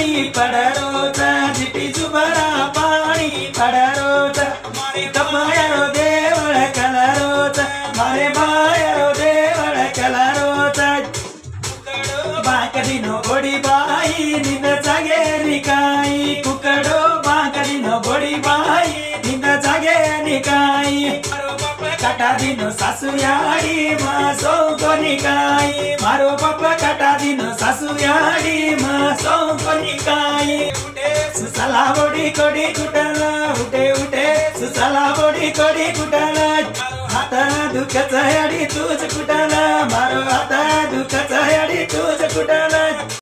पाणी पडरोच जिटी जुबरा पाणी पडरोच मारे कमायारो देवळ कलरोच मारे बायारो देवळ कलरोच बाकडिनो गोडी बाई निंद जागे निकाई कुकडो बाकडिनो गोडी बाई निंद जागे निकाई काटा दिनो सासू याडी मासो कोनिकाई मारो बापा काटा दिनो सासू याडी मासो कोनिकाई उठे सुसला बोडी कोडी कुटला उठे उठे सुसला बोडी कोडी कुटला हात दुखच याडी तुझ कुटला मारो हात दुखच याडी तुझ कुटला।